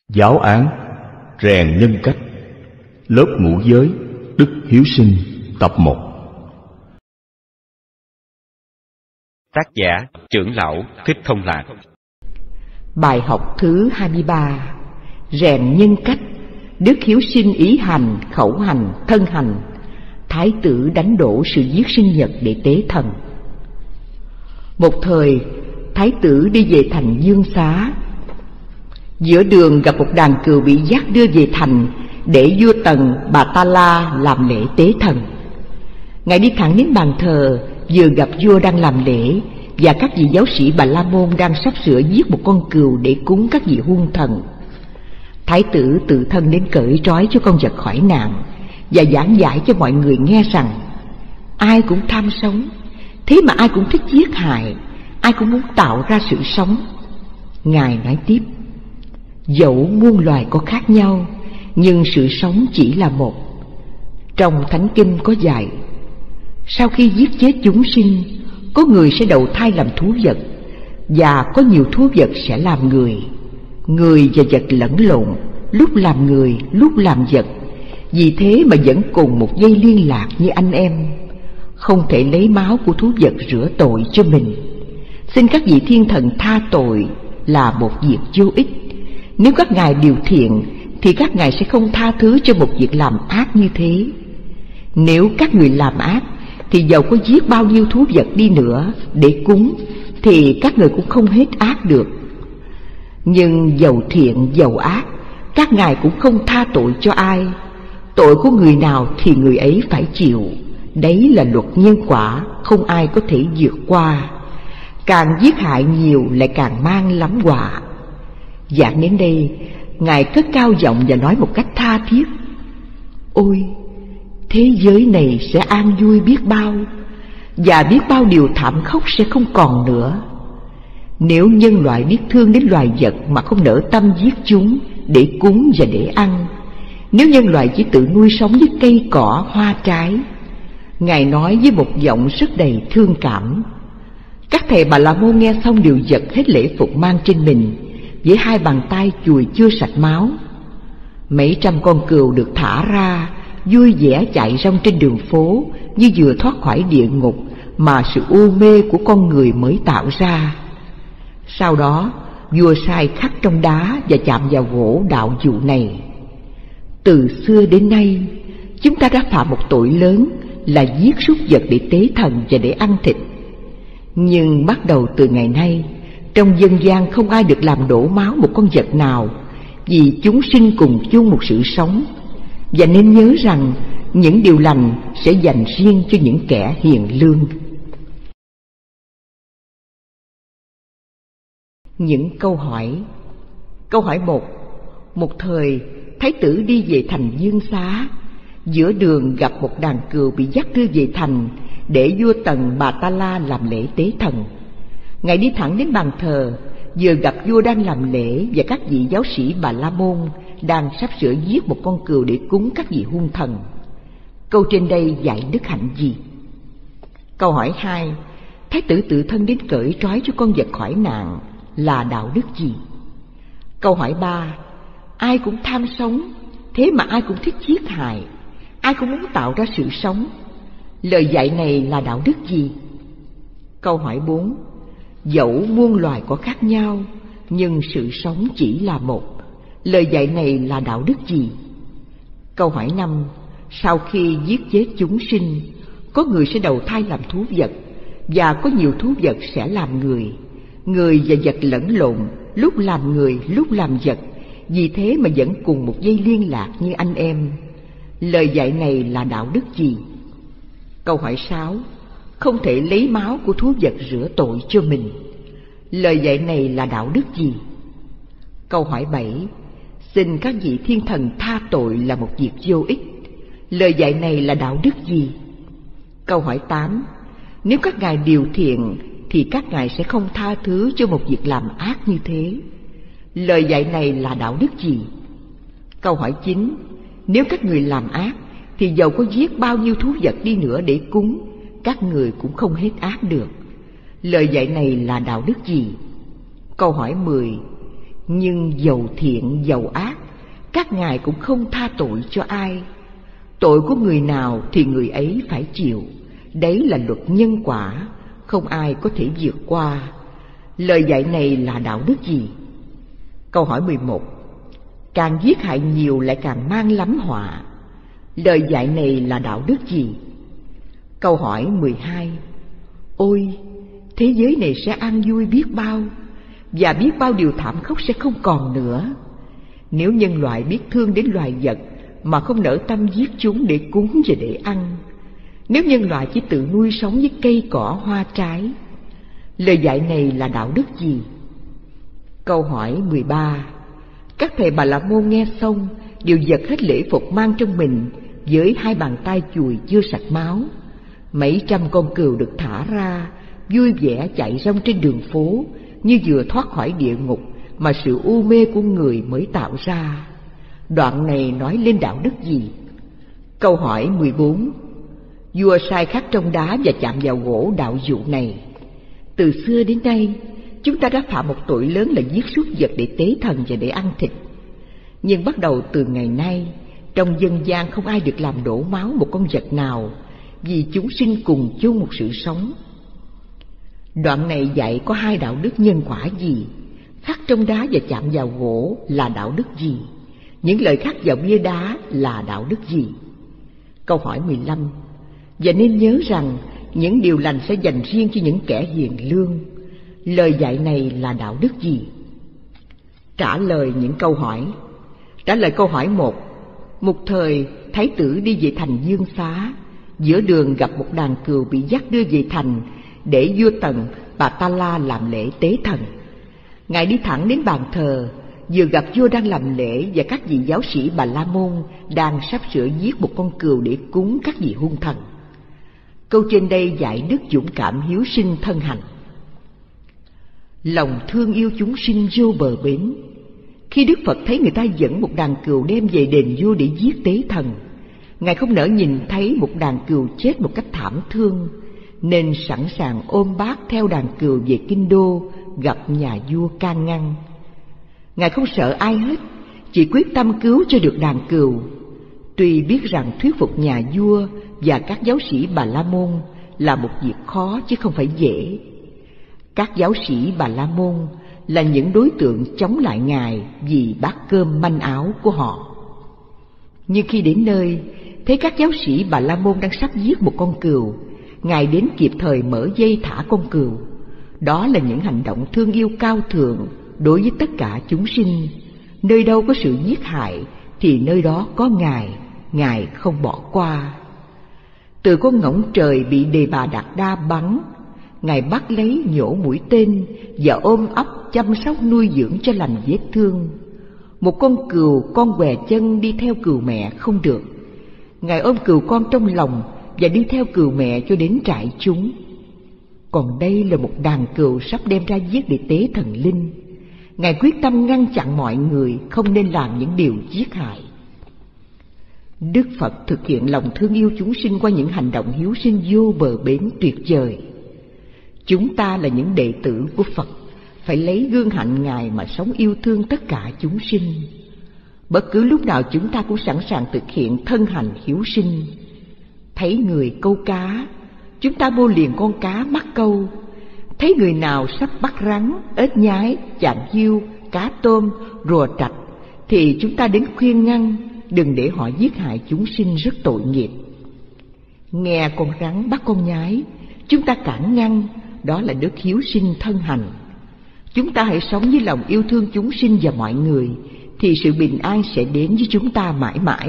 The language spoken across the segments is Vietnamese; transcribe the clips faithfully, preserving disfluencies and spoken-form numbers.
Giáo án rèn nhân cách, lớp ngũ giới đức hiếu sinh, tập một. Tác giả Trưởng lão Thích Thông Lạc. Bài học thứ hai mươi ba. Rèn nhân cách, đức hiếu sinh ý hành, khẩu hành, thân hành. Thái tử đánh đổ sự giết sinh nhật để tế thần. Một thời, thái tử đi về thành Dương Xá. Giữa đường gặp một đàn cừu bị dắt đưa về thành để vua Tần Bà Ta La làm lễ tế thần. Ngài đi thẳng đến bàn thờ, vừa gặp vua đang làm lễ và các vị giáo sĩ Bà La Môn đang sắp sửa giết một con cừu để cúng các vị hung thần. Thái tử tự thân đến cởi trói cho con vật khỏi nạn và giảng giải cho mọi người nghe rằng ai cũng tham sống, thế mà ai cũng thích giết hại, ai cũng muốn tạo ra sự sống. Ngài nói tiếp: dẫu muôn loài có khác nhau, nhưng sự sống chỉ là một. Trong Thánh Kinh có dạy, sau khi giết chết chúng sinh, có người sẽ đầu thai làm thú vật, và có nhiều thú vật sẽ làm người. Người và vật lẫn lộn, lúc làm người, lúc làm vật, vì thế mà vẫn cùng một dây liên lạc như anh em. Không thể lấy máu của thú vật rửa tội cho mình. Xin các vị thiên thần tha tội là một việc vô ích. Nếu các ngài điều thiện thì các ngài sẽ không tha thứ cho một việc làm ác như thế. Nếu các người làm ác thì dầu có giết bao nhiêu thú vật đi nữa để cúng thì các người cũng không hết ác được. Nhưng dầu thiện dầu ác, các ngài cũng không tha tội cho ai. Tội của người nào thì người ấy phải chịu. Đấy là luật nhân quả, không ai có thể vượt qua. Càng giết hại nhiều lại càng mang lắm họa. Giảng đến đây, ngài cất cao giọng và nói một cách tha thiết: ôi, thế giới này sẽ an vui biết bao, và biết bao điều thảm khốc sẽ không còn nữa. Nếu nhân loại biết thương đến loài vật mà không nỡ tâm giết chúng để cúng và để ăn, nếu nhân loại chỉ tự nuôi sống với cây cỏ hoa trái. Ngài nói với một giọng rất đầy thương cảm. Các thầy Bà La Môn nghe xong đều giật hết lễ phục mang trên mình, với hai bàn tay chùi chưa sạch máu. Mấy trăm con cừu được thả ra, vui vẻ chạy rong trên đường phố như vừa thoát khỏi địa ngục mà sự u mê của con người mới tạo ra. Sau đó, vua sai khắc trong đá và chạm vào gỗ đạo dụ này: từ xưa đến nay, chúng ta đã phạm một tội lớn là giết súc vật để tế thần và để ăn thịt. Nhưng bắt đầu từ ngày nay, trong dân gian không ai được làm đổ máu một con vật nào, vì chúng sinh cùng chung một sự sống. Và nên nhớ rằng những điều lành sẽ dành riêng cho những kẻ hiền lương. Những câu hỏi. Câu hỏi một. Một thời, thái tử đi về thành Dương Xá. Giữa đường gặp một đàn cừu bị dắt đưa về thành để vua Tần Bà Ta La làm lễ tế thần. Ngài đi thẳng đến bàn thờ, vừa gặp vua đang làm lễ và các vị giáo sĩ Bà La Môn đang sắp sửa giết một con cừu để cúng các vị hung thần. Câu trên đây dạy đức hạnh gì? Câu hỏi hai. Thái tử tự thân đến cởi trói cho con vật khỏi nạn là đạo đức gì? Câu hỏi ba. Ai cũng tham sống, thế mà ai cũng thích giết hại, ai cũng muốn tạo ra sự sống. Lời dạy này là đạo đức gì? Câu hỏi bốn. Dẫu muôn loài có khác nhau, nhưng sự sống chỉ là một. Lời dạy này là đạo đức gì? Câu hỏi năm. Sau khi giết chết chúng sinh, có người sẽ đầu thai làm thú vật, và có nhiều thú vật sẽ làm người. Người và vật lẫn lộn, lúc làm người, lúc làm vật, vì thế mà vẫn cùng một dây liên lạc như anh em. Lời dạy này là đạo đức gì? Câu hỏi sáu. Không thể lấy máu của thú vật rửa tội cho mình. Lời dạy này là đạo đức gì? Câu hỏi bảy. Xin các vị thiên thần tha tội là một việc vô ích. Lời dạy này là đạo đức gì? Câu hỏi tám. Nếu các ngài điều thiện thì các ngài sẽ không tha thứ cho một việc làm ác như thế. Lời dạy này là đạo đức gì? Câu hỏi chín. Nếu các người làm ác thì dầu có giết bao nhiêu thú vật đi nữa để cúng, các người cũng không hết ác được. Lời dạy này là đạo đức gì? Câu hỏi mười. Nhưng dầu thiện dầu ác, các ngài cũng không tha tội cho ai. Tội của người nào thì người ấy phải chịu. Đấy là luật nhân quả, không ai có thể vượt qua. Lời dạy này là đạo đức gì? Câu hỏi mười một. Càng giết hại nhiều lại càng mang lắm họa. Lời dạy này là đạo đức gì? Câu hỏi mười hai. Ôi, thế giới này sẽ an vui biết bao, và biết bao điều thảm khốc sẽ không còn nữa. Nếu nhân loại biết thương đến loài vật mà không nỡ tâm giết chúng để cúng và để ăn, nếu nhân loại chỉ tự nuôi sống với cây cỏ hoa trái, lời dạy này là đạo đức gì? Câu hỏi mười ba. Các thầy Bà La Môn nghe xong đều giật hết lễ phục mang trong mình, với hai bàn tay chùi chưa sạch máu. Mấy trăm con cừu được thả ra, vui vẻ chạy rong trên đường phố, như vừa thoát khỏi địa ngục mà sự u mê của người mới tạo ra. Đoạn này nói lên đạo đức gì? Câu hỏi mười bốn. Vua sai khắc trong đá và chạm vào gỗ đạo dụ này. Từ xưa đến nay, chúng ta đã phạm một tội lớn là giết súc vật để tế thần và để ăn thịt. Nhưng bắt đầu từ ngày nay, trong dân gian không ai được làm đổ máu một con vật nào, vì chúng sinh cùng chung một sự sống. Đoạn này dạy có hai đạo đức nhân quả gì? Khắc trong đá và chạm vào gỗ là đạo đức gì? Những lời khắc vào bia đá là đạo đức gì? Câu hỏi mười lăm. Và nên nhớ rằng những điều lành sẽ dành riêng cho những kẻ hiền lương. Lời dạy này là đạo đức gì? Trả lời những câu hỏi. Trả lời câu hỏi một. Một thời, thái tử đi về thành Dương Xá. Giữa đường gặp một đàn cừu bị dắt đưa về thành để vua Tần Bà Ta La làm lễ tế thần. Ngài đi thẳng đến bàn thờ, vừa gặp vua đang làm lễ và các vị giáo sĩ Bà La Môn đang sắp sửa giết một con cừu để cúng các vị hung thần. Câu trên đây dạy đức dũng cảm hiếu sinh thân hành. Lòng thương yêu chúng sinh vô bờ bến. Khi Đức Phật thấy người ta dẫn một đàn cừu đem về đền vua để giết tế thần, Ngài không nỡ nhìn thấy một đàn cừu chết một cách thảm thương, nên sẵn sàng ôm bác theo đàn cừu về kinh đô gặp nhà vua can ngăn. Ngài không sợ ai hết, chỉ quyết tâm cứu cho được đàn cừu. Tuy biết rằng thuyết phục nhà vua và các giáo sĩ Bà La Môn là một việc khó chứ không phải dễ. Các giáo sĩ Bà La Môn là những đối tượng chống lại Ngài vì bát cơm manh áo của họ. Nhưng khi đến nơi, thấy các giáo sĩ Bà La Môn đang sắp giết một con cừu, Ngài đến kịp thời mở dây thả con cừu. Đó là những hành động thương yêu cao thượng đối với tất cả chúng sinh. Nơi đâu có sự giết hại thì nơi đó có Ngài, Ngài không bỏ qua. Từ con ngỗng trời bị Đề Bà Đạt Đa bắn, Ngài bắt lấy nhổ mũi tên và ôm ấp chăm sóc nuôi dưỡng cho lành vết thương. Một con cừu con què chân đi theo cừu mẹ không được, Ngài ôm cừu con trong lòng và đi theo cừu mẹ cho đến trại chúng. Còn đây là một đàn cừu sắp đem ra giết để tế thần linh. Ngài quyết tâm ngăn chặn mọi người không nên làm những điều giết hại. Đức Phật thực hiện lòng thương yêu chúng sinh qua những hành động hiếu sinh vô bờ bến tuyệt vời. Chúng ta là những đệ tử của Phật, phải lấy gương hạnh Ngài mà sống yêu thương tất cả chúng sinh. Bất cứ lúc nào chúng ta cũng sẵn sàng thực hiện thân hành hiếu sinh. Thấy người câu cá, chúng ta mua liền con cá mắc câu. Thấy người nào sắp bắt rắn, ếch nhái, chạm diêu, cá tôm, rùa trạch, thì chúng ta đến khuyên ngăn, đừng để họ giết hại chúng sinh rất tội nghiệp. Nghe con rắn bắt con nhái, chúng ta cản ngăn, đó là đức hiếu sinh thân hành. Chúng ta hãy sống với lòng yêu thương chúng sinh và mọi người, thì sự bình an sẽ đến với chúng ta mãi mãi.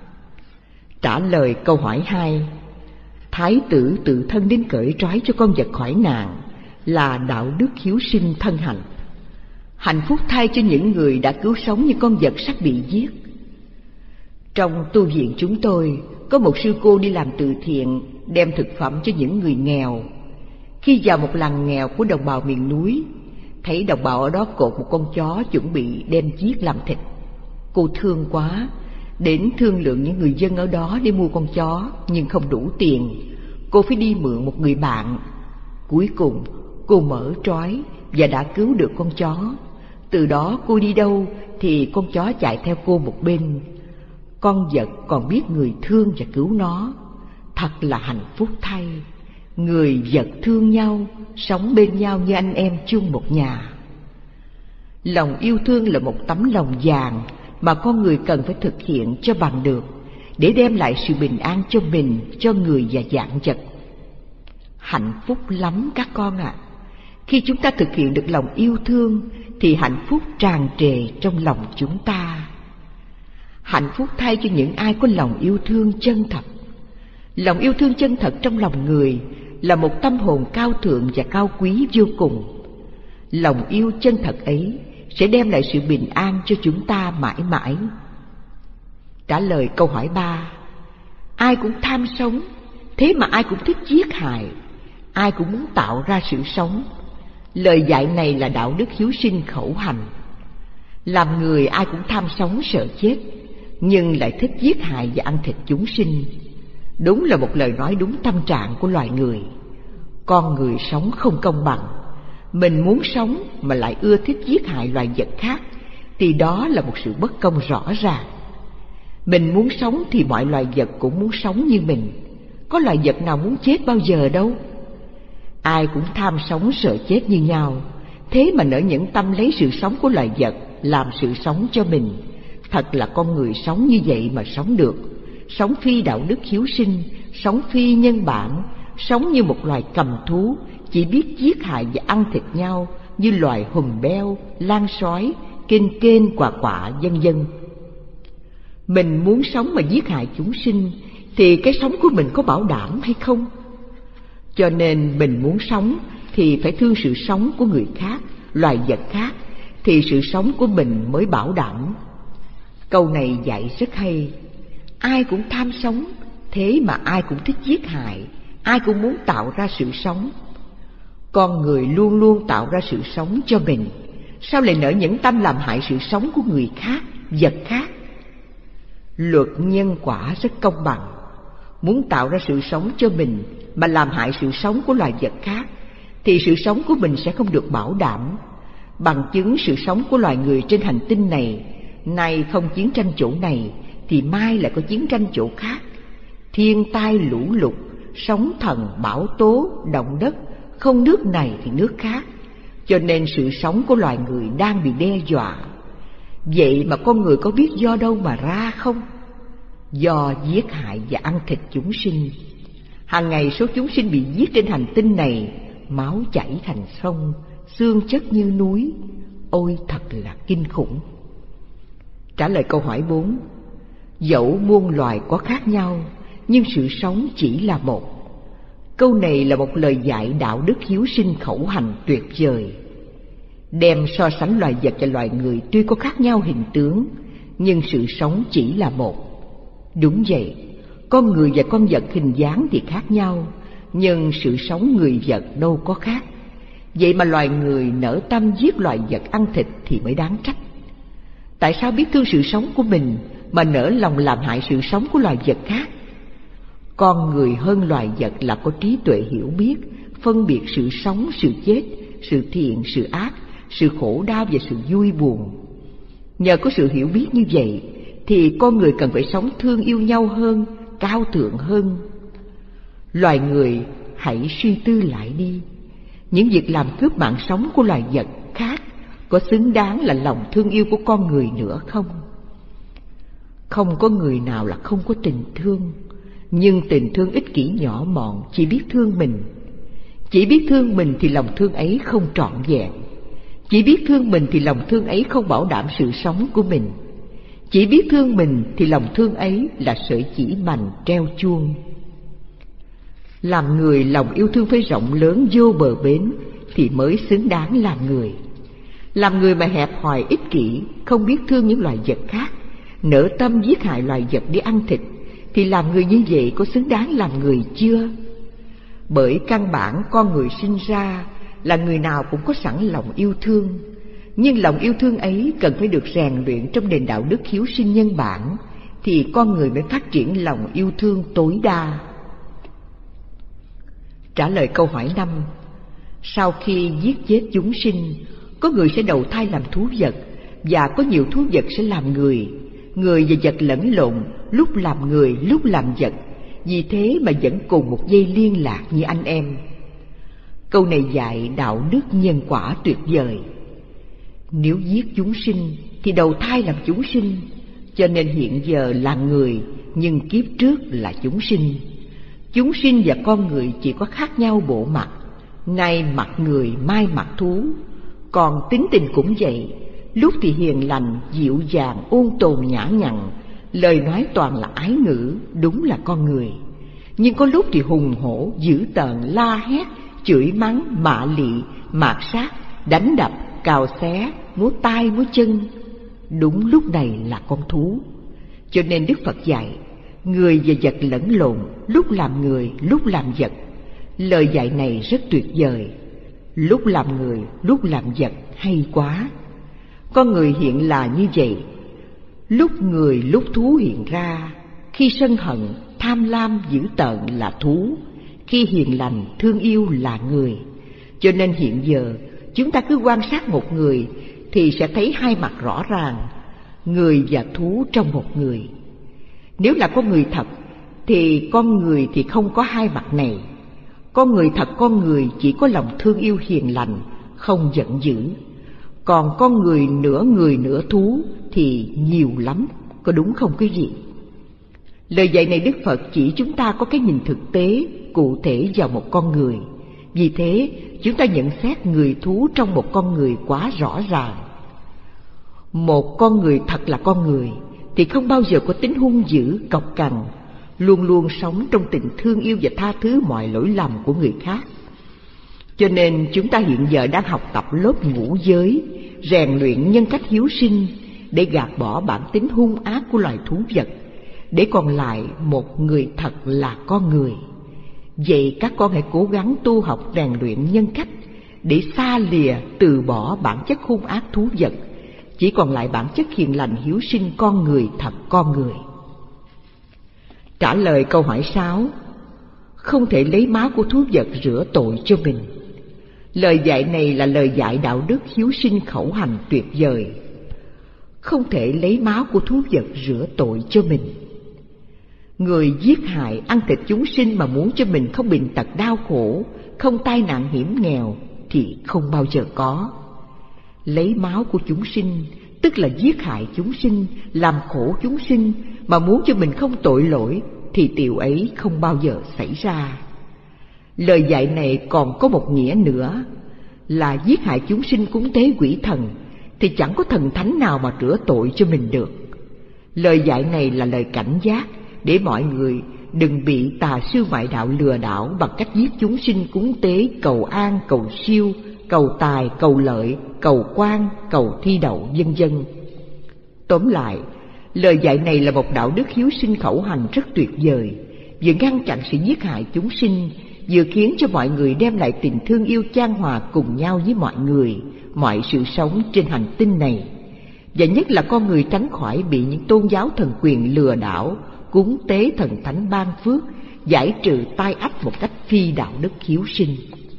Trả lời câu hỏi hai. Thái tử tự thân đến cởi trói cho con vật khỏi nạn là đạo đức hiếu sinh thân hành. Hạnh phúc thay cho những người đã cứu sống những con vật sắp bị giết. Trong tu viện chúng tôi có một sư cô đi làm từ thiện, đem thực phẩm cho những người nghèo. Khi vào một làng nghèo của đồng bào miền núi, thấy đồng bào ở đó cột một con chó chuẩn bị đem giết làm thịt. Cô thương quá, đến thương lượng những người dân ở đó để mua con chó, nhưng không đủ tiền. Cô phải đi mượn một người bạn. Cuối cùng cô mở trói và đã cứu được con chó. Từ đó cô đi đâu thì con chó chạy theo cô một bên. Con vật còn biết người thương và cứu nó. Thật là hạnh phúc thay. Người vật thương nhau, sống bên nhau như anh em chung một nhà. Lòng yêu thương là một tấm lòng vàng mà con người cần phải thực hiện cho bằng được, để đem lại sự bình an cho mình, cho người và vạn vật. Hạnh phúc lắm các con ạ. À. Khi chúng ta thực hiện được lòng yêu thương thì hạnh phúc tràn trề trong lòng chúng ta. Hạnh phúc thay cho những ai có lòng yêu thương chân thật. Lòng yêu thương chân thật trong lòng người là một tâm hồn cao thượng và cao quý vô cùng. Lòng yêu chân thật ấy sẽ đem lại sự bình an cho chúng ta mãi mãi. Trả lời câu hỏi ba. Ai cũng tham sống, thế mà ai cũng thích giết hại. Ai cũng muốn tạo ra sự sống. Lời dạy này là đạo đức hiếu sinh khẩu hành. Làm người ai cũng tham sống sợ chết, nhưng lại thích giết hại và ăn thịt chúng sinh. Đúng là một lời nói đúng tâm trạng của loài người. Con người sống không công bằng. Mình muốn sống mà lại ưa thích giết hại loài vật khác, thì đó là một sự bất công rõ ràng. Mình muốn sống thì mọi loài vật cũng muốn sống như mình. Có loài vật nào muốn chết bao giờ đâu. Ai cũng tham sống sợ chết như nhau, thế mà nỡ nhẫn tâm lấy sự sống của loài vật làm sự sống cho mình. Thật là con người sống như vậy mà sống được. Sống phi đạo đức hiếu sinh, sống phi nhân bản, sống như một loài cầm thú, chỉ biết giết hại và ăn thịt nhau như loài hùm beo, lan sói, kên kên, quạ quạ, vân vân. Mình muốn sống mà giết hại chúng sinh thì cái sống của mình có bảo đảm hay không? Cho nên mình muốn sống thì phải thương sự sống của người khác, loài vật khác, thì sự sống của mình mới bảo đảm. Câu này dạy rất hay. Ai cũng tham sống, thế mà ai cũng thích giết hại. Ai cũng muốn tạo ra sự sống. Con người luôn luôn tạo ra sự sống cho mình, sao lại nỡ nhẫn tâm làm hại sự sống của người khác, vật khác? Luật nhân quả rất công bằng. Muốn tạo ra sự sống cho mình mà làm hại sự sống của loài vật khác, thì sự sống của mình sẽ không được bảo đảm. Bằng chứng sự sống của loài người trên hành tinh này, nay không chiến tranh chỗ này thì mai lại có chiến tranh chỗ khác. Thiên tai lũ lụt, sóng thần bão tố, động đất, không nước này thì nước khác. Cho nên sự sống của loài người đang bị đe dọa. Vậy mà con người có biết do đâu mà ra không? Do giết hại và ăn thịt chúng sinh. Hàng ngày số chúng sinh bị giết trên hành tinh này, máu chảy thành sông, xương chất như núi. Ôi thật là kinh khủng. Trả lời câu hỏi bốn. Dẫu muôn loài có khác nhau, nhưng sự sống chỉ là một. Câu này là một lời dạy đạo đức hiếu sinh khẩu hành tuyệt vời. Đem so sánh loài vật và loài người tuy có khác nhau hình tướng, nhưng sự sống chỉ là một. Đúng vậy, con người và con vật hình dáng thì khác nhau, nhưng sự sống người vật đâu có khác. Vậy mà loài người nỡ tâm giết loài vật ăn thịt thì mới đáng trách. Tại sao biết thương sự sống của mình mà nỡ lòng làm hại sự sống của loài vật khác? Con người hơn loài vật là có trí tuệ hiểu biết, phân biệt sự sống, sự chết, sự thiện, sự ác, sự khổ đau và sự vui buồn. Nhờ có sự hiểu biết như vậy thì con người cần phải sống thương yêu nhau hơn, cao thượng hơn. Loài người hãy suy tư lại đi. Những việc làm cướp mạng sống của loài vật khác có xứng đáng là lòng thương yêu của con người nữa không? Không có người nào là không có tình thương, nhưng tình thương ích kỷ nhỏ mọn, chỉ biết thương mình. Chỉ biết thương mình thì lòng thương ấy không trọn vẹn. Chỉ biết thương mình thì lòng thương ấy không bảo đảm sự sống của mình. Chỉ biết thương mình thì lòng thương ấy là sợi chỉ mành treo chuông. Làm người lòng yêu thương phải rộng lớn vô bờ bến thì mới xứng đáng làm người. Làm người mà hẹp hòi ích kỷ, không biết thương những loài vật khác, nỡ tâm giết hại loài vật để ăn thịt, thì làm người như vậy có xứng đáng làm người chưa? Bởi căn bản con người sinh ra là người nào cũng có sẵn lòng yêu thương, nhưng lòng yêu thương ấy cần phải được rèn luyện trong nền đạo đức hiếu sinh nhân bản, thì con người mới phát triển lòng yêu thương tối đa. Trả lời câu hỏi năm. Sau khi giết chết chúng sinh, Có người sẽ đầu thai làm thú vật, và có nhiều thú vật sẽ làm người. Người và vật lẫn lộn, lúc làm người, lúc làm vật. Vì thế mà vẫn cùng một dây liên lạc như anh em. Câu này dạy đạo đức nhân quả tuyệt vời. Nếu giết chúng sinh thì đầu thai làm chúng sinh, cho nên hiện giờ là người, nhưng kiếp trước là chúng sinh. Chúng sinh và con người chỉ có khác nhau bộ mặt, nay mặt người, mai mặt thú. Còn tính tình cũng vậy, lúc thì hiền lành, dịu dàng, ôn tồn nhã nhặn, lời nói toàn là ái ngữ, đúng là con người. Nhưng có lúc thì hùng hổ, dữ tợn, la hét, chửi mắng, mạ lị, mạt sát, đánh đập, cào xé, múa tay múa chân. Đúng lúc này là con thú. Cho nên Đức Phật dạy, người và vật lẫn lộn, lúc làm người, lúc làm vật. Lời dạy này rất tuyệt vời. Lúc làm người, lúc làm vật hay quá. Con người hiện là như vậy, lúc người lúc thú hiện ra. Khi sân hận, tham lam, dữ tợn là thú, khi hiền lành, thương yêu là người. Cho nên hiện giờ chúng ta cứ quan sát một người thì sẽ thấy hai mặt rõ ràng, người và thú trong một người. Nếu là con người thật thì con người thì không có hai mặt này. Con người thật, con người chỉ có lòng thương yêu hiền lành, không giận dữ. Còn con người nửa người nửa thú thì nhiều lắm, có đúng không quý vị? Lời dạy này Đức Phật chỉ chúng ta có cái nhìn thực tế, cụ thể vào một con người. Vì thế chúng ta nhận xét người thú trong một con người quá rõ ràng. Một con người thật là con người thì không bao giờ có tính hung dữ, cọc cằn, luôn luôn sống trong tình thương yêu và tha thứ mọi lỗi lầm của người khác. Cho nên chúng ta hiện giờ đang học tập lớp ngũ giới, rèn luyện nhân cách hiếu sinh để gạt bỏ bản tính hung ác của loài thú vật, để còn lại một người thật là con người. Vậy các con hãy cố gắng tu học rèn luyện nhân cách để xa lìa, từ bỏ bản chất hung ác thú vật, chỉ còn lại bản chất hiền lành hiếu sinh con người thật con người. Trả lời câu hỏi sáu, không thể lấy máu của thú vật rửa tội cho mình. Lời dạy này là lời dạy đạo đức hiếu sinh khẩu hành tuyệt vời. Không thể lấy máu của thú vật rửa tội cho mình. Người giết hại, ăn thịt chúng sinh mà muốn cho mình không bệnh tật đau khổ, không tai nạn hiểm nghèo thì không bao giờ có. Lấy máu của chúng sinh tức là giết hại chúng sinh, làm khổ chúng sinh mà muốn cho mình không tội lỗi thì điều ấy không bao giờ xảy ra. Lời dạy này còn có một nghĩa nữa là giết hại chúng sinh cúng tế quỷ thần thì chẳng có thần thánh nào mà rửa tội cho mình được. Lời dạy này là lời cảnh giác để mọi người đừng bị tà sư ngoại đạo lừa đảo bằng cách giết chúng sinh cúng tế cầu an, cầu siêu, cầu tài, cầu lợi, cầu quan, cầu thi đậu, vân vân. Tóm lại, lời dạy này là một đạo đức hiếu sinh khẩu hành rất tuyệt vời, vừa ngăn chặn sự giết hại chúng sinh, vừa khiến cho mọi người đem lại tình thương yêu chan hòa cùng nhau với mọi người, mọi sự sống trên hành tinh này. Và nhất là con người tránh khỏi bị những tôn giáo thần quyền lừa đảo, cúng tế thần thánh ban phước, giải trừ tai ách một cách phi đạo đức hiếu sinh.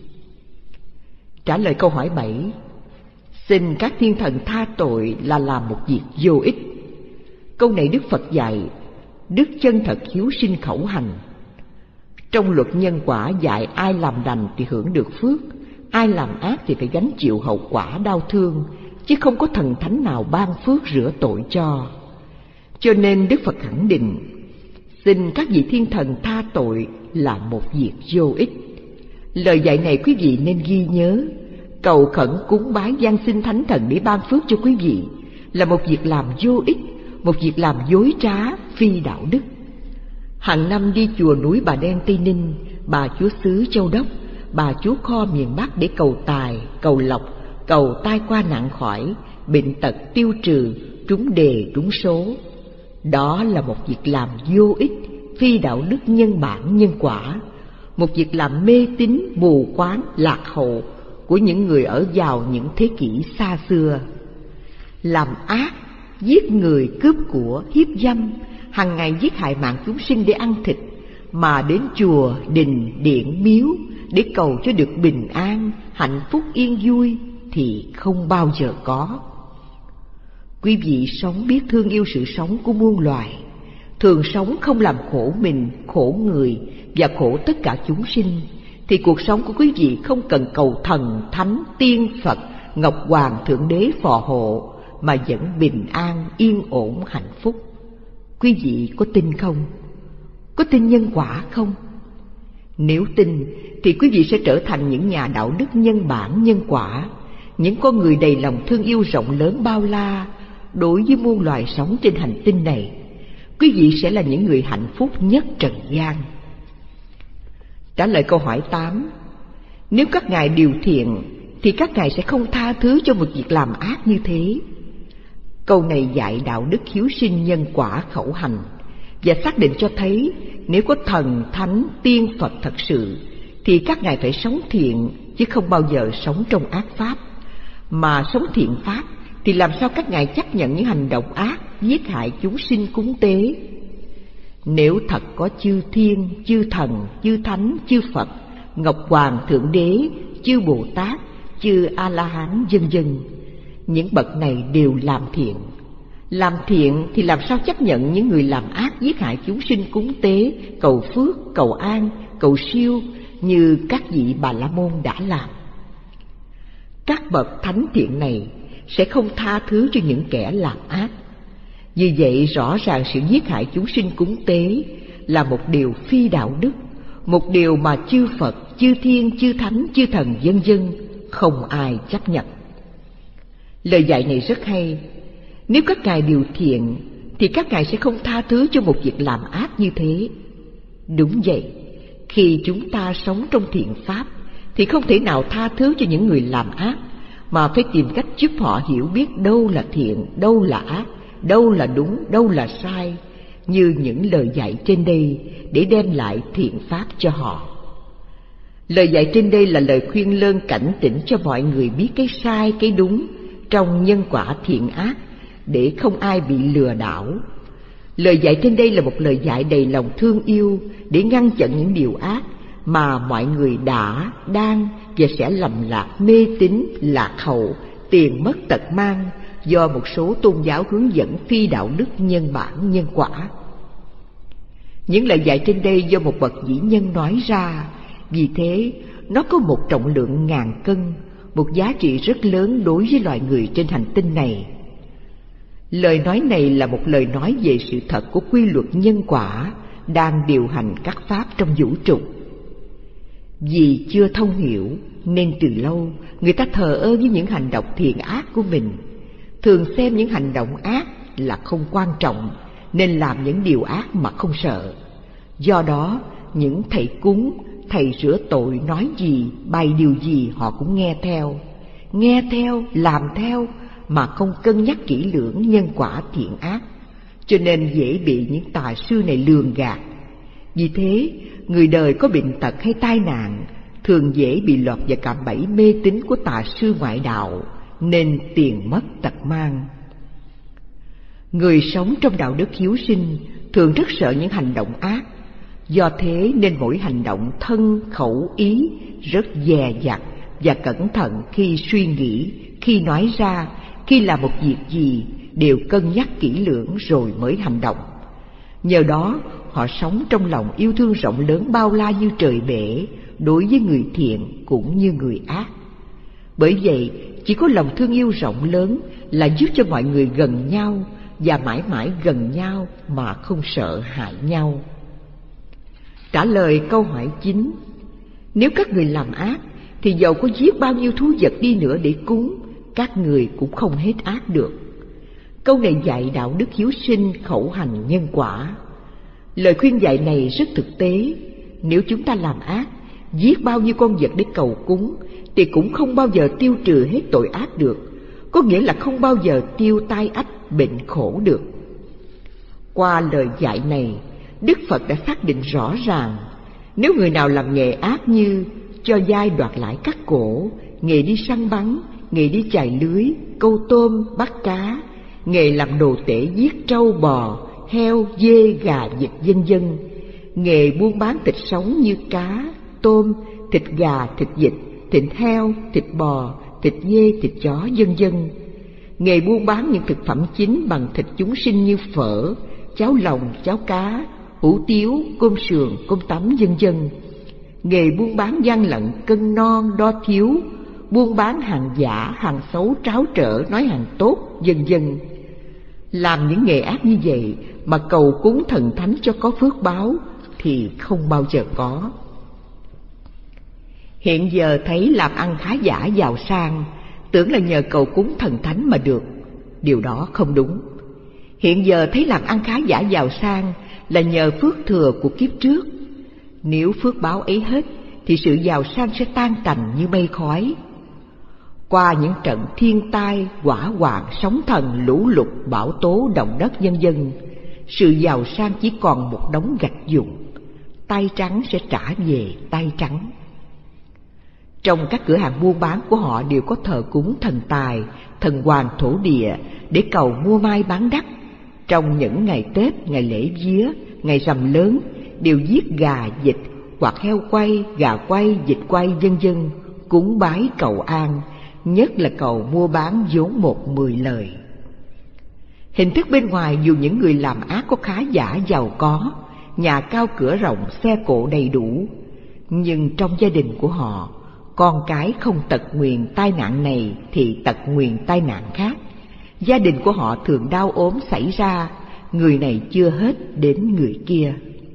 Trả lời câu hỏi bảy, xin các thiên thần tha tội là làm một việc vô ích. Câu này Đức Phật dạy đức chân thật hiếu sinh khẩu hành. Trong luật nhân quả dạy ai làm lành thì hưởng được phước, ai làm ác thì phải gánh chịu hậu quả đau thương, chứ không có thần thánh nào ban phước rửa tội cho. Cho nên Đức Phật khẳng định xin các vị thiên thần tha tội là một việc vô ích. Lời dạy này quý vị nên ghi nhớ. Cầu khẩn cúng bái van xin thánh thần để ban phước cho quý vị là một việc làm vô ích, một việc làm dối trá, phi đạo đức. Hàng năm đi chùa núi Bà Đen Tây Ninh, Bà Chúa xứ Châu Đốc, Bà Chúa Kho miền Bắc để cầu tài, cầu lộc, cầu tai qua nạn khỏi, bệnh tật tiêu trừ, trúng đề trúng số. Đó là một việc làm vô ích, phi đạo đức nhân bản nhân quả, một việc làm mê tín, mù quáng, lạc hậu của những người ở vào những thế kỷ xa xưa. Làm ác, giết người, cướp của, hiếp dâm, hàng ngày giết hại mạng chúng sinh để ăn thịt, mà đến chùa, đình, điện, miếu để cầu cho được bình an, hạnh phúc yên vui, thì không bao giờ có. Quý vị sống biết thương yêu sự sống của muôn loài, thường sống không làm khổ mình, khổ người và khổ tất cả chúng sinh, thì cuộc sống của quý vị không cần cầu thần, thánh, tiên, Phật, Ngọc Hoàng, Thượng Đế phò hộ, mà vẫn bình an, yên ổn, hạnh phúc. Quý vị có tin không? Có tin nhân quả không? Nếu tin thì quý vị sẽ trở thành những nhà đạo đức nhân bản, nhân quả, những con người đầy lòng thương yêu rộng lớn bao la đối với muôn loài sống trên hành tinh này. Quý vị sẽ là những người hạnh phúc nhất trần gian. Trả lời câu hỏi tám. Nếu các ngài điều thiện thì các ngài sẽ không tha thứ cho một việc làm ác như thế. Câu này dạy đạo đức hiếu sinh, nhân quả, khẩu hành, và xác định cho thấy nếu có thần, thánh, tiên, Phật thật sự thì các ngài phải sống thiện, chứ không bao giờ sống trong ác pháp. Mà sống thiện pháp thì làm sao các ngài chấp nhận những hành động ác, giết hại chúng sinh cúng tế? Nếu thật có chư thiên, chư thần, chư thánh, chư Phật, Ngọc Hoàng, Thượng Đế, chư Bồ Tát, chư A-la-hán, vân vân, những bậc này đều làm thiện. Làm thiện thì làm sao chấp nhận những người làm ác, giết hại chúng sinh cúng tế, cầu phước, cầu an, cầu siêu như các vị Bà La Môn đã làm? Các bậc thánh thiện này sẽ không tha thứ cho những kẻ làm ác. Vì vậy rõ ràng sự giết hại chúng sinh cúng tế là một điều phi đạo đức, một điều mà chư Phật, chư thiên, chư thánh, chư thần vân vân không ai chấp nhận. Lời dạy này rất hay. Nếu các ngài điều thiện thì các ngài sẽ không tha thứ cho một việc làm ác như thế. Đúng vậy, khi chúng ta sống trong thiện pháp thì không thể nào tha thứ cho những người làm ác, mà phải tìm cách giúp họ hiểu biết đâu là thiện, đâu là ác, đâu là đúng, đâu là sai, như những lời dạy trên đây, để đem lại thiện pháp cho họ. Lời dạy trên đây là lời khuyên lơn cảnh tỉnh cho mọi người biết cái sai, cái đúng trong nhân quả thiện ác, để không ai bị lừa đảo. Lời dạy trên đây là một lời dạy đầy lòng thương yêu để ngăn chặn những điều ác mà mọi người đã, đang và sẽ lầm lạc, mê tín, lạc hậu, tiền mất tật mang do một số tôn giáo hướng dẫn phi đạo đức, nhân bản, nhân quả. Những lời dạy trên đây do một bậc vĩ nhân nói ra, vì thế nó có một trọng lượng ngàn cân, một giá trị rất lớn đối với loài người trên hành tinh này. Lời nói này là một lời nói về sự thật của quy luật nhân quả đang điều hành các pháp trong vũ trụ. Vì chưa thông hiểu nên từ lâu người ta thờ ơ với những hành động thiện ác của mình, thường xem những hành động ác là không quan trọng nên làm những điều ác mà không sợ. Do đó những thầy cúng, thầy rửa tội nói gì, bày điều gì họ cũng nghe theo, nghe theo, làm theo mà không cân nhắc kỹ lưỡng nhân quả thiện ác, cho nên dễ bị những tà sư này lường gạt. Vì thế, người đời có bệnh tật hay tai nạn thường dễ bị lọt vào cạm bẫy mê tín của tà sư ngoại đạo, nên tiền mất tật mang. Người sống trong đạo đức hiếu sinh thường rất sợ những hành động ác, do thế nên mỗi hành động thân, khẩu, ý rất dè dặt và cẩn thận khi suy nghĩ, khi nói ra, khi làm một việc gì đều cân nhắc kỹ lưỡng rồi mới hành động. Nhờ đó họ sống trong lòng yêu thương rộng lớn bao la như trời bể đối với người thiện cũng như người ác. Bởi vậy chỉ có lòng thương yêu rộng lớn là giúp cho mọi người gần nhau và mãi mãi gần nhau mà không sợ hại nhau. Trả lời câu hỏi chín. Nếu các người làm ác thì dầu có giết bao nhiêu thú vật đi nữa để cúng, các người cũng không hết ác được. Câu này dạy đạo đức hiếu sinh, khẩu hành, nhân quả. Lời khuyên dạy này rất thực tế. Nếu chúng ta làm ác, giết bao nhiêu con vật để cầu cúng, thì cũng không bao giờ tiêu trừ hết tội ác được, có nghĩa là không bao giờ tiêu tai ách, bệnh khổ được. Qua lời dạy này, Đức Phật đã xác định rõ ràng, nếu người nào làm nghề ác như cho dai đoạt lại cắt cổ, nghề đi săn bắn, nghề đi chài lưới, câu tôm, bắt cá, nghề làm đồ tể giết trâu bò, heo, dê, gà, vịt vân vân, nghề buôn bán thịt sống như cá, tôm, thịt gà, thịt vịt, thịt heo, thịt bò, thịt dê, thịt chó, vân vân. Nghề buôn bán những thực phẩm chính bằng thịt chúng sinh như phở, cháo lòng, cháo cá, hủ tiếu, cơm sườn, cơm tấm, vân vân. Nghề buôn bán gian lận, cân non, đo thiếu, buôn bán hàng giả, hàng xấu, tráo trở, nói hàng tốt, vân vân. Làm những nghề ác như vậy mà cầu cúng thần thánh cho có phước báo thì không bao giờ có. Hiện giờ thấy làm ăn khá giả giàu sang, tưởng là nhờ cầu cúng thần thánh mà được. Điều đó không đúng. Hiện giờ thấy làm ăn khá giả giàu sang là nhờ phước thừa của kiếp trước. Nếu phước báo ấy hết thì sự giàu sang sẽ tan tành như mây khói. Qua những trận thiên tai, hỏa hoạn, sóng thần, lũ lụt, bão tố, động đất vân vân, sự giàu sang chỉ còn một đống gạch vụn. Tay trắng sẽ trả về tay trắng. Trong các cửa hàng buôn bán của họ đều có thờ cúng thần tài, thần hoàng thổ địa để cầu mua mai bán đắt. Trong những ngày Tết, ngày lễ vía, ngày rằm lớn đều giết gà, vịt hoặc heo quay, gà quay, vịt quay vân vân cúng bái cầu an, nhất là cầu mua bán vốn một mười lời. Hình thức bên ngoài dù những người làm ác có khá giả giàu có, nhà cao cửa rộng, xe cộ đầy đủ, nhưng trong gia đình của họ, con cái không tật nguyền tai nạn này thì tật nguyền tai nạn khác. Gia đình của họ thường đau ốm xảy ra, người này chưa hết đến người kia.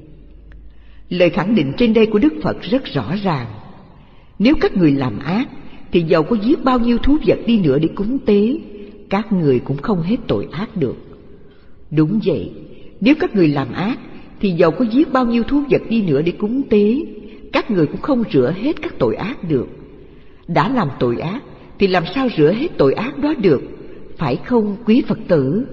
Lời khẳng định trên đây của Đức Phật rất rõ ràng. Nếu các người làm ác thì dầu có giết bao nhiêu thú vật đi nữa để cúng tế, các người cũng không hết tội ác được. Đúng vậy, nếu các người làm ác thì dầu có giết bao nhiêu thú vật đi nữa để cúng tế, các người cũng không rửa hết các tội ác được. Đã làm tội ác thì làm sao rửa hết tội ác đó được, phải không quý Phật tử?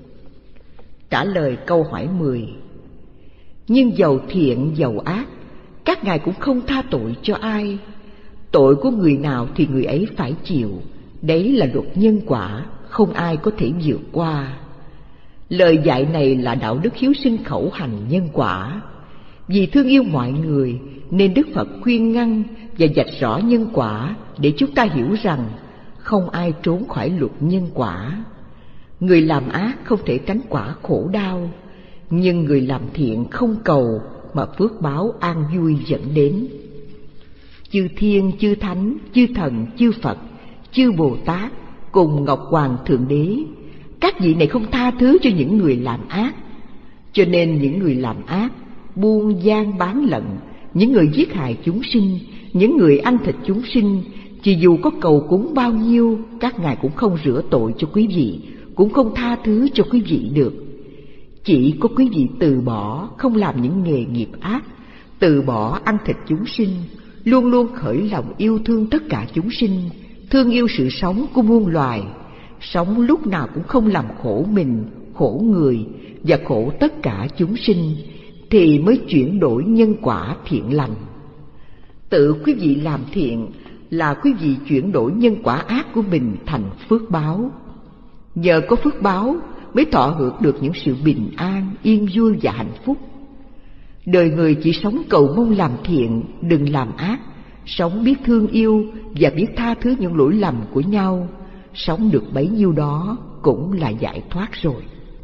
Trả lời câu hỏi mười. Nhưng dầu thiện dầu ác, các ngài cũng không tha tội cho ai. Tội của người nào thì người ấy phải chịu, đấy là luật nhân quả, không ai có thể vượt qua. Lời dạy này là đạo đức hiếu sinh khẩu hành nhân quả. Vì thương yêu mọi người nên Đức Phật khuyên ngăn và vạch rõ nhân quả để chúng ta hiểu rằng không ai trốn khỏi luật nhân quả. Người làm ác không thể tránh quả khổ đau, nhưng người làm thiện không cầu mà phước báo an vui dẫn đến. Chư Thiên, chư Thánh, chư Thần, chư Phật, chư Bồ Tát cùng Ngọc Hoàng Thượng Đế, các vị này không tha thứ cho những người làm ác. Cho nên những người làm ác, buôn gian bán lận, những người giết hại chúng sinh, những người ăn thịt chúng sinh, chỉ dù có cầu cúng bao nhiêu, các ngài cũng không rửa tội cho quý vị, cũng không tha thứ cho quý vị được. Chỉ có quý vị từ bỏ, không làm những nghề nghiệp ác, từ bỏ ăn thịt chúng sinh, luôn luôn khởi lòng yêu thương tất cả chúng sinh, thương yêu sự sống của muôn loài, sống lúc nào cũng không làm khổ mình, khổ người và khổ tất cả chúng sinh, thì mới chuyển đổi nhân quả thiện lành. Tự quý vị làm thiện là quý vị chuyển đổi nhân quả ác của mình thành phước báo. Nhờ có phước báo mới thọ hưởng được những sự bình an, yên vui và hạnh phúc. Đời người chỉ sống cầu mong làm thiện, đừng làm ác, sống biết thương yêu và biết tha thứ những lỗi lầm của nhau, sống được bấy nhiêu đó cũng là giải thoát rồi.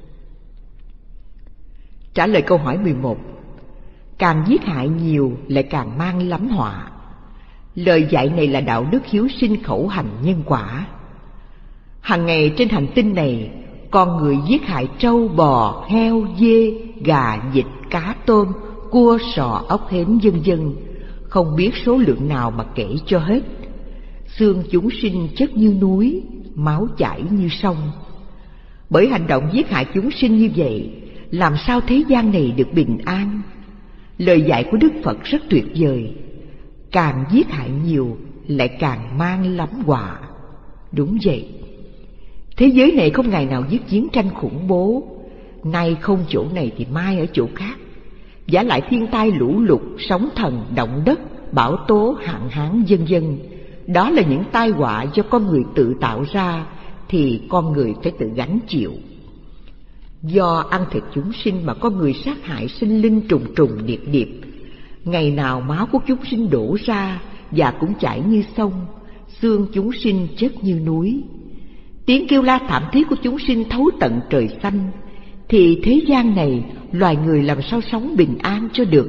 Trả lời câu hỏi mười một. Càng giết hại nhiều lại càng mang lắm họa. Lời dạy này là đạo đức hiếu sinh khẩu hành nhân quả. Hằng ngày trên hành tinh này, con người giết hại trâu, bò, heo, dê, gà, vịt, cá, tôm, cua, sò, ốc hến vân vân, không biết số lượng nào mà kể cho hết. Xương chúng sinh chất như núi, máu chảy như sông. Bởi hành động giết hại chúng sinh như vậy, làm sao thế gian này được bình an? Lời dạy của Đức Phật rất tuyệt vời. Càng giết hại nhiều lại càng mang lắm họa. Đúng vậy, thế giới này không ngày nào giết chiến tranh khủng bố, nay không chỗ này thì mai ở chỗ khác. Vả lại thiên tai lũ lụt, sóng thần, động đất, bão tố, hạn hán vân vân, đó là những tai họa do con người tự tạo ra, thì con người phải tự gánh chịu. Do ăn thịt chúng sinh mà con người sát hại sinh linh trùng trùng điệp điệp, ngày nào máu của chúng sinh đổ ra và cũng chảy như sông, xương chúng sinh chất như núi. Tiếng kêu la thảm thiết của chúng sinh thấu tận trời xanh, thì thế gian này loài người làm sao sống bình an cho được.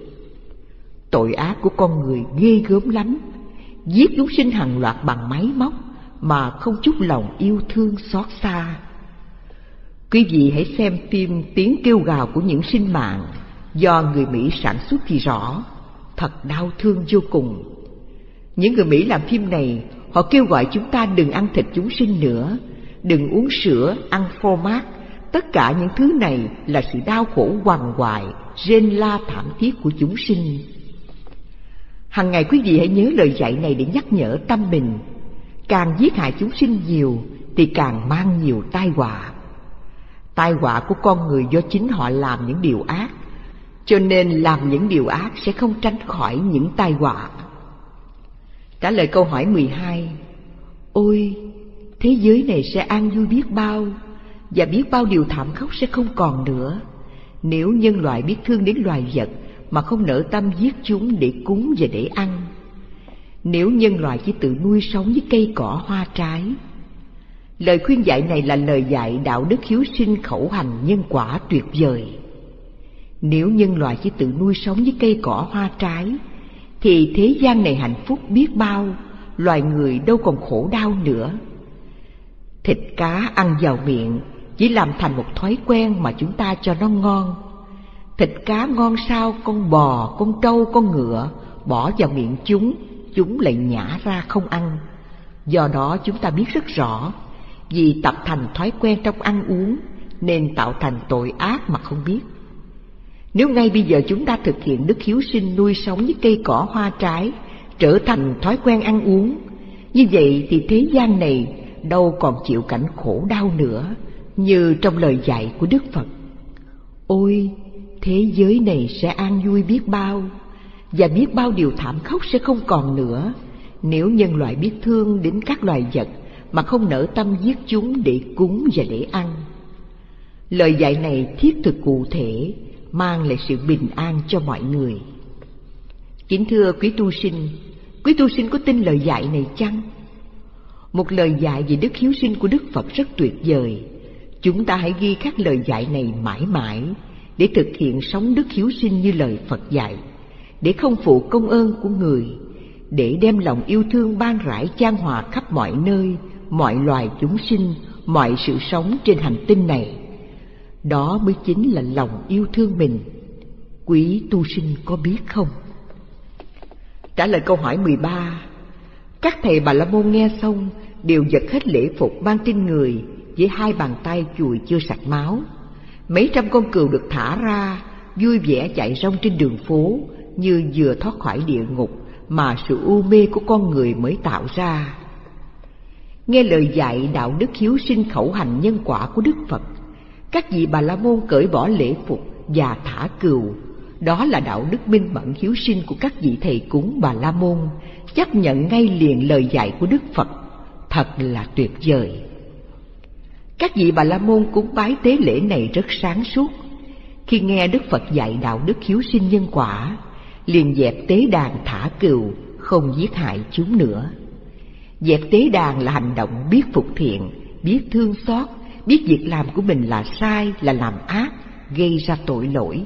Tội ác của con người ghê gớm lắm, giết chúng sinh hàng loạt bằng máy móc mà không chút lòng yêu thương xót xa. Quý vị hãy xem phim Tiếng Kêu Gào của Những Sinh Mạng do người Mỹ sản xuất thì rõ, thật đau thương vô cùng. Những người Mỹ làm phim này, họ kêu gọi chúng ta đừng ăn thịt chúng sinh nữa, đừng uống sữa, ăn phô mát. Tất cả những thứ này là sự đau khổ quằn quại, rên la thảm thiết của chúng sinh. Hằng ngày quý vị hãy nhớ lời dạy này để nhắc nhở tâm mình. Càng giết hại chúng sinh nhiều thì càng mang nhiều tai họa. Tai họa của con người do chính họ làm những điều ác, cho nên làm những điều ác sẽ không tránh khỏi những tai họa. Trả lời câu hỏi mười hai: ôi, thế giới này sẽ an vui biết bao, và biết bao điều thảm khốc sẽ không còn nữa, nếu nhân loại biết thương đến loài vật mà không nỡ tâm giết chúng để cúng và để ăn. Nếu nhân loại chỉ tự nuôi sống với cây cỏ hoa trái. Lời khuyên dạy này là lời dạy đạo đức hiếu sinh, khẩu hành nhân quả tuyệt vời. Nếu nhân loại chỉ tự nuôi sống với cây cỏ hoa trái, thì thế gian này hạnh phúc biết bao, loài người đâu còn khổ đau nữa. Thịt cá ăn vào miệng chỉ làm thành một thói quen mà chúng ta cho nó ngon. Thịt cá ngon sao con bò, con trâu, con ngựa bỏ vào miệng chúng, chúng lại nhả ra không ăn. Do đó chúng ta biết rất rõ, vì tập thành thói quen trong ăn uống nên tạo thành tội ác mà không biết. Nếu ngay bây giờ chúng ta thực hiện đức hiếu sinh nuôi sống với cây cỏ hoa trái trở thành thói quen ăn uống, như vậy thì thế gian này đâu còn chịu cảnh khổ đau nữa, như trong lời dạy của Đức Phật. Ôi, thế giới này sẽ an vui biết bao, và biết bao điều thảm khốc sẽ không còn nữa, nếu nhân loại biết thương đến các loài vật mà không nỡ tâm giết chúng để cúng và để ăn. Lời dạy này thiết thực cụ thể, mang lại sự bình an cho mọi người. Kính thưa quý tu sinh, quý tu sinh có tin lời dạy này chăng? Một lời dạy về đức hiếu sinh của Đức Phật rất tuyệt vời. Chúng ta hãy ghi khắc lời dạy này mãi mãi, để thực hiện sống đức hiếu sinh như lời Phật dạy, để không phụ công ơn của người, để đem lòng yêu thương ban rải chan hòa khắp mọi nơi, mọi loài chúng sinh, mọi sự sống trên hành tinh này. Đó mới chính là lòng yêu thương mình. Quý tu sinh có biết không? Trả lời câu hỏi mười ba: các thầy Bà La Môn nghe xong đều giật hết lễ phục mang trên người, với hai bàn tay chùi chưa sạch máu. Mấy trăm con cừu được thả ra, vui vẻ chạy rong trên đường phố, như vừa thoát khỏi địa ngục mà sự u mê của con người mới tạo ra. Nghe lời dạy đạo đức hiếu sinh, khẩu hành nhân quả của Đức Phật, các vị Bà La Môn cởi bỏ lễ phục và thả cừu. Đó là đạo đức minh mẫn hiếu sinh của các vị thầy cúng Bà La Môn, chấp nhận ngay liền lời dạy của Đức Phật. Thật là tuyệt vời. Các vị Bà La Môn cúng bái tế lễ này rất sáng suốt. Khi nghe Đức Phật dạy đạo đức hiếu sinh nhân quả, liền dẹp tế đàn thả cừu, không giết hại chúng nữa. Dẹp tế đàn là hành động biết phục thiện, biết thương xót, biết việc làm của mình là sai, là làm ác, gây ra tội lỗi.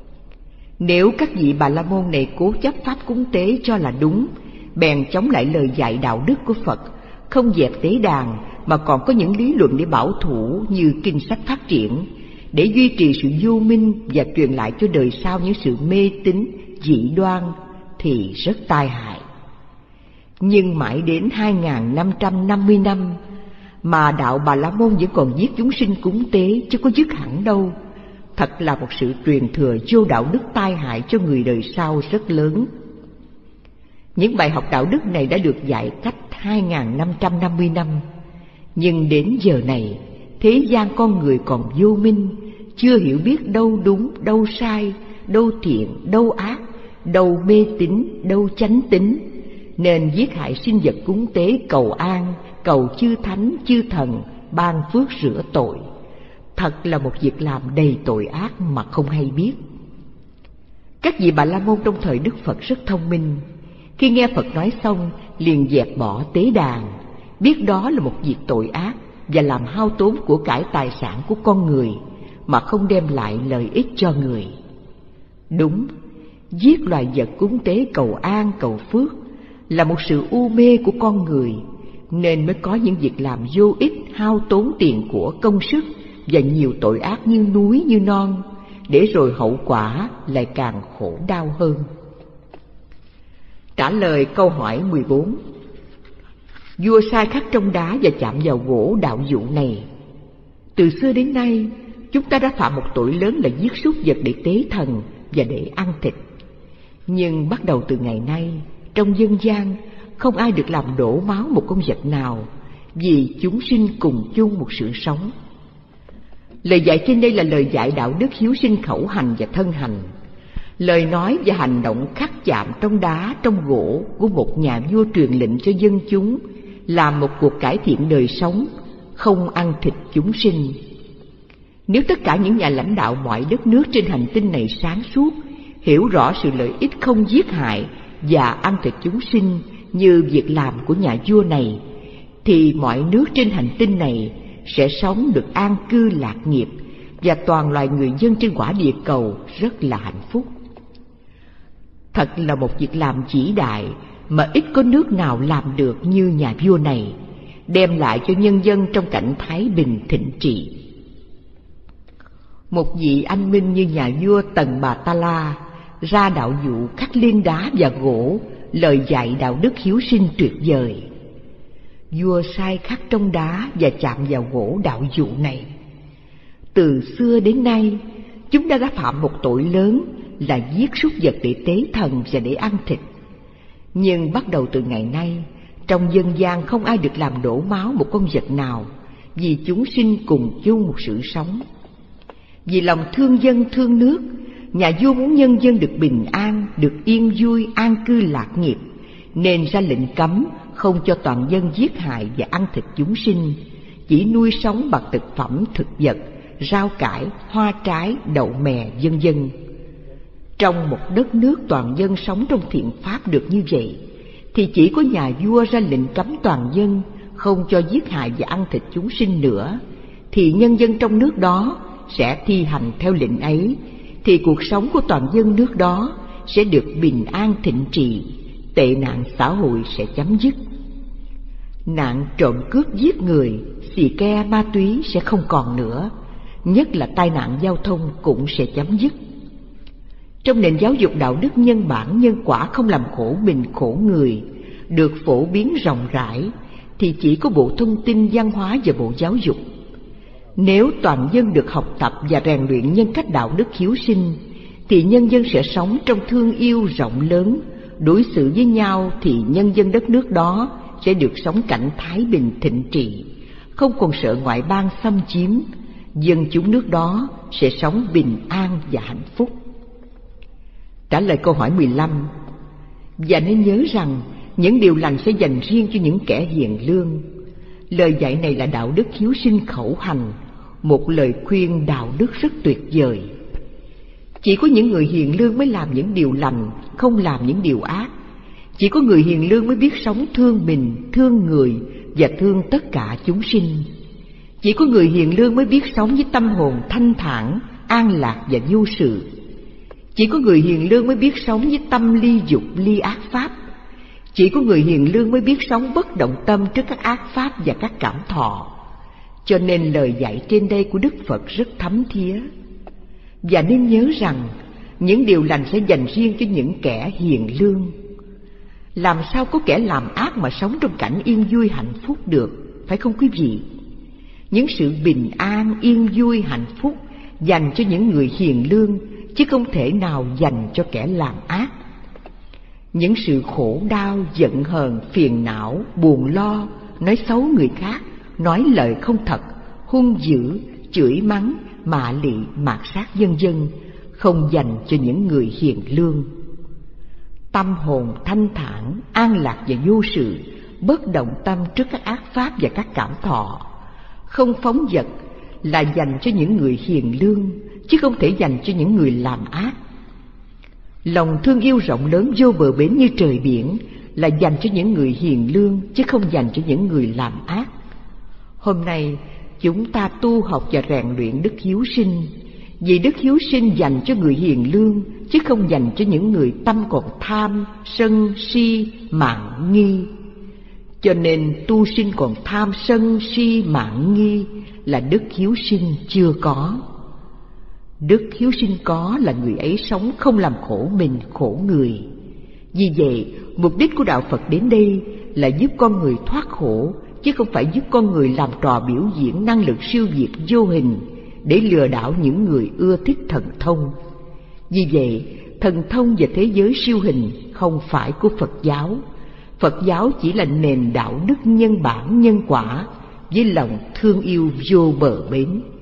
Nếu các vị Bà La Môn này cố chấp pháp cúng tế cho là đúng, bèn chống lại lời dạy đạo đức của Phật, không dẹp tế đàn mà còn có những lý luận để bảo thủ như kinh sách phát triển, để duy trì sự vô minh và truyền lại cho đời sau những sự mê tín dị đoan, thì rất tai hại. Nhưng mãi đến hai nghìn năm trăm năm mươi năm mà đạo Bà La Môn vẫn còn giết chúng sinh cúng tế, chứ có dứt hẳn đâu. Thật là một sự truyền thừa vô đạo đức tai hại cho người đời sau rất lớn. Những bài học đạo đức này đã được dạy cách hai nghìn năm trăm năm mươi năm, nhưng đến giờ này thế gian con người còn vô minh, chưa hiểu biết đâu đúng, đâu sai, đâu thiện, đâu ác, đâu mê tín, đâu chánh tín, nên giết hại sinh vật cúng tế cầu an, cầu chư thánh, chư thần ban phước rửa tội. Thật là một việc làm đầy tội ác mà không hay biết. Các vị Bà La Môn trong thời Đức Phật rất thông minh. Khi nghe Phật nói xong liền dẹp bỏ tế đàn, biết đó là một việc tội ác và làm hao tốn của cải tài sản của con người mà không đem lại lợi ích cho người. Đúng, giết loài vật cúng tế cầu an cầu phước là một sự u mê của con người, nên mới có những việc làm vô ích, hao tốn tiền của, công sức và nhiều tội ác như núi như non, để rồi hậu quả lại càng khổ đau hơn. Trả lời câu hỏi mười bốn. Vua sai khắc trong đá và chạm vào gỗ đạo dụ này. Từ xưa đến nay, chúng ta đã phạm một tội lớn là giết súc vật để tế thần và để ăn thịt. Nhưng bắt đầu từ ngày nay, trong dân gian không ai được làm đổ máu một con vật nào, vì chúng sinh cùng chung một sự sống. Lời dạy trên đây là lời dạy đạo đức hiếu sinh khẩu hành và thân hành. Lời nói và hành động khắc chạm trong đá, trong gỗ của một nhà vua truyền lệnh cho dân chúng làm một cuộc cải thiện đời sống, không ăn thịt chúng sinh. Nếu tất cả những nhà lãnh đạo mọi đất nước trên hành tinh này sáng suốt, hiểu rõ sự lợi ích không giết hại và ăn thịt chúng sinh như việc làm của nhà vua này, thì mọi nước trên hành tinh này sẽ sống được an cư lạc nghiệp, và toàn loài người dân trên quả địa cầu rất là hạnh phúc. Thật là một việc làm vĩ đại mà ít có nước nào làm được như nhà vua này, đem lại cho nhân dân trong cảnh thái bình thịnh trị. Một vị anh minh như nhà vua Tần Bà Ta La ra đạo dụ khắc liên đá và gỗ lời dạy đạo đức hiếu sinh tuyệt vời. Vua sai khắc trong đá và chạm vào gỗ đạo dụ này. Từ xưa đến nay, chúng ta đã phạm một tội lớn là giết súc vật để tế thần và để ăn thịt. Nhưng bắt đầu từ ngày nay, trong dân gian không ai được làm đổ máu một con vật nào, vì chúng sinh cùng chung một sự sống. Vì lòng thương dân thương nước, nhà vua muốn nhân dân được bình an, được yên vui, an cư lạc nghiệp, nên ra lệnh cấm không cho toàn dân giết hại và ăn thịt chúng sinh, chỉ nuôi sống bằng thực phẩm thực vật, rau cải, hoa trái, đậu mè, vân vân. Trong một đất nước toàn dân sống trong thiện pháp được như vậy, thì chỉ có nhà vua ra lệnh cấm toàn dân không cho giết hại và ăn thịt chúng sinh nữa, thì nhân dân trong nước đó sẽ thi hành theo lệnh ấy, thì cuộc sống của toàn dân nước đó sẽ được bình an thịnh trị, tệ nạn xã hội sẽ chấm dứt. Nạn trộm cướp giết người, xì ke, ma túy sẽ không còn nữa, nhất là tai nạn giao thông cũng sẽ chấm dứt. Trong nền giáo dục đạo đức nhân bản nhân quả không làm khổ mình khổ người được phổ biến rộng rãi, thì chỉ có Bộ Thông tin Văn hóa và Bộ Giáo dục. Nếu toàn dân được học tập và rèn luyện nhân cách đạo đức hiếu sinh, thì nhân dân sẽ sống trong thương yêu rộng lớn, đối xử với nhau thì nhân dân đất nước đó sẽ được sống cảnh thái bình thịnh trị, không còn sợ ngoại bang xâm chiếm, dân chúng nước đó sẽ sống bình an và hạnh phúc. Trả lời câu hỏi mười lăm. Và nên nhớ rằng những điều lành sẽ dành riêng cho những kẻ hiền lương. Lời dạy này là đạo đức hiếu sinh khẩu hành, một lời khuyên đạo đức rất tuyệt vời. Chỉ có những người hiền lương mới làm những điều lành, không làm những điều ác. Chỉ có người hiền lương mới biết sống thương mình, thương người và thương tất cả chúng sinh. Chỉ có người hiền lương mới biết sống với tâm hồn thanh thản, an lạc và vô sự. Chỉ có người hiền lương mới biết sống với tâm ly dục, ly ác pháp. Chỉ có người hiền lương mới biết sống bất động tâm trước các ác pháp và các cảm thọ. Cho nên lời dạy trên đây của Đức Phật rất thấm thía. Và nên nhớ rằng những điều lành sẽ dành riêng cho những kẻ hiền lương. Làm sao có kẻ làm ác mà sống trong cảnh yên vui hạnh phúc được, phải không quý vị? Những sự bình an, yên vui, hạnh phúc dành cho những người hiền lương, chứ không thể nào dành cho kẻ làm ác. Những sự khổ đau, giận hờn, phiền não, buồn lo, nói xấu người khác, nói lời không thật, hung dữ, chửi mắng, mạ lị, mạt sát vân vân, không dành cho những người hiền lương. Tâm hồn thanh thản, an lạc và vô sự, bất động tâm trước các ác pháp và các cảm thọ, không phóng dật là dành cho những người hiền lương, chứ không thể dành cho những người làm ác. Lòng thương yêu rộng lớn vô bờ bến như trời biển là dành cho những người hiền lương, chứ không dành cho những người làm ác. Hôm nay chúng ta tu học và rèn luyện đức hiếu sinh, vì đức hiếu sinh dành cho người hiền lương, chứ không dành cho những người tâm còn tham, sân, si, mạn, nghi. Cho nên tu sinh còn tham, sân, si, mạn, nghi là đức hiếu sinh chưa có. Đức hiếu sinh có là người ấy sống không làm khổ mình, khổ người. Vì vậy, mục đích của đạo Phật đến đây là giúp con người thoát khổ, chứ không phải giúp con người làm trò biểu diễn năng lực siêu việt vô hình để lừa đảo những người ưa thích thần thông. Vì vậy, thần thông và thế giới siêu hình không phải của Phật giáo. Phật giáo chỉ là nền đạo đức nhân bản nhân quả với lòng thương yêu vô bờ bến.